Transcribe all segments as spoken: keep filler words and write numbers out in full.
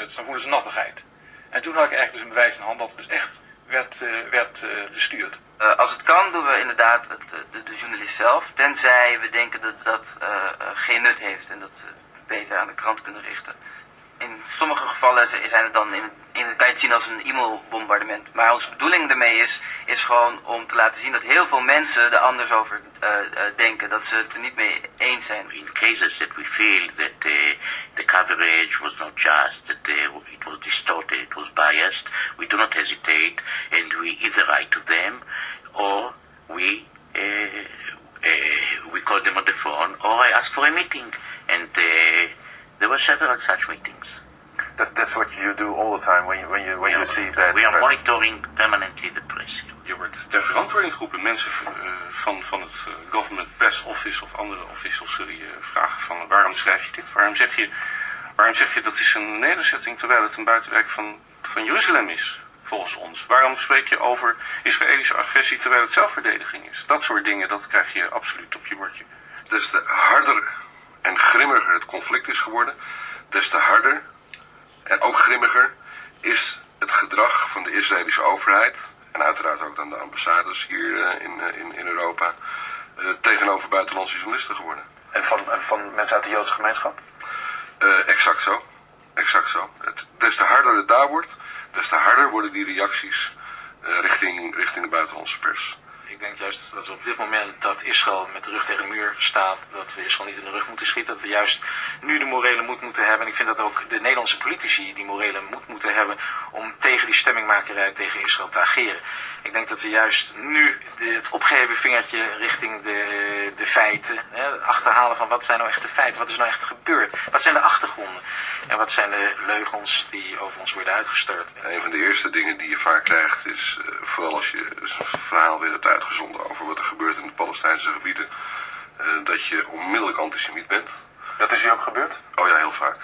dan voelen ze nattigheid. En toen had ik eigenlijk dus een bewijs in hand dat het dus echt werd, uh, werd uh, bestuurd. Uh, als het kan doen we inderdaad het, de, de journalist zelf, tenzij we denken dat dat uh, uh, geen nut heeft en dat we beter aan de krant kunnen richten. In sommige gevallen zijn het dan, in, in, kan je het zien als een e-mailbombardement. Maar onze bedoeling daarmee is, is gewoon om te laten zien dat heel veel mensen er anders over uh, uh, denken. Dat ze het er niet mee eens zijn. In cases that we feel that uh, the coverage was not just, that uh, it was distorted, it was biased, we do not hesitate and we either write to them or we, uh, uh, we call them on the phone or I ask for a meeting. And uh, there were several such meetings. That, that's what you do all the time when you, when you, when you see bad We are press. monitoring permanently the press. Je wordt ter verantwoording geroepen. Mensen uh, van, van het uh, Government Press Office of andere officials zullen je vragen van waarom schrijf je dit? Waarom zeg je, waarom zeg je dat is een nederzetting terwijl het een buitenwijk van, van Jeruzalem is, volgens ons? Waarom spreek je over Israëlische agressie terwijl het zelfverdediging is? Dat soort dingen, dat krijg je absoluut op je bordje. Des te harder en grimmiger het conflict is geworden, des te harder en ook grimmiger is het gedrag van de Israëlische overheid en uiteraard ook dan de ambassades hier uh, in, uh, in, in Europa uh, tegenover buitenlandse journalisten geworden. En van, en van mensen uit de Joodse gemeenschap? Uh, exact zo. Exact zo. Het, des te harder het daar wordt, des te harder worden die reacties uh, richting, richting de buitenlandse pers. Ik denk juist dat we op dit moment dat Israël met de rug tegen de muur staat, dat we Israël niet in de rug moeten schieten. Dat we juist nu de morele moed moeten hebben. En ik vind dat ook de Nederlandse politici die morele moed moeten hebben om tegen die stemmingmakerij tegen Israël te ageren. Ik denk dat we juist nu de, het opgeheven vingertje richting de, de feiten, hè, achterhalen van wat zijn nou echt de feiten, wat is nou echt gebeurd, wat zijn de achtergronden en wat zijn de leugens die over ons worden uitgestort. Een van de eerste dingen die je vaak krijgt is, uh, vooral als je een verhaal weer hebt uitgezonden over wat er gebeurt in de Palestijnse gebieden, uh, dat je onmiddellijk antisemiet bent. Dat is u ook gebeurd? Oh ja, heel vaak.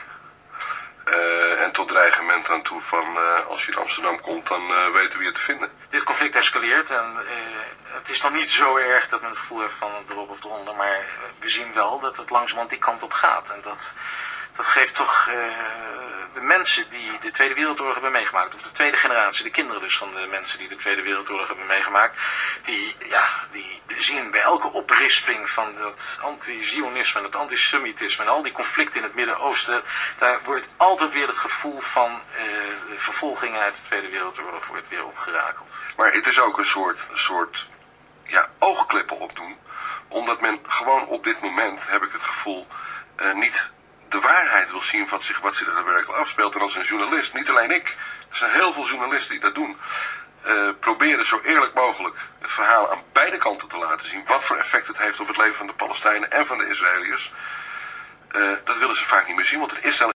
Uh, en tot dreigement aan toe van uh, als je in Amsterdam komt, dan uh, weten we je te vinden. Dit conflict escaleert en uh, het is nog niet zo erg dat men het gevoel heeft van erop of eronder, maar uh, we zien wel dat het langzamerhand die kant op gaat. En dat, dat geeft toch uh, de mensen die de Tweede Wereldoorlog hebben meegemaakt, of de tweede generatie, de kinderen dus van de mensen die de Tweede Wereldoorlog hebben meegemaakt, die, ja, die zien bij elke oprisping van dat anti-Zionisme en het antisemitisme en al die conflicten in het Midden-Oosten, daar wordt altijd weer het gevoel van uh, de vervolging uit de Tweede Wereldoorlog wordt weer opgerakeld. Maar het is ook een soort, een soort ja, oogkleppen opdoen, omdat men gewoon op dit moment, heb ik het gevoel, uh, niet de waarheid wil zien van zich, wat zich er werkelijk afspeelt. En als een journalist, niet alleen ik, er zijn heel veel journalisten die dat doen, uh, proberen zo eerlijk mogelijk het verhaal aan beide kanten te laten zien, wat voor effect het heeft op het leven van de Palestijnen en van de Israëliërs. Uh, dat willen ze vaak niet meer zien, want in Israël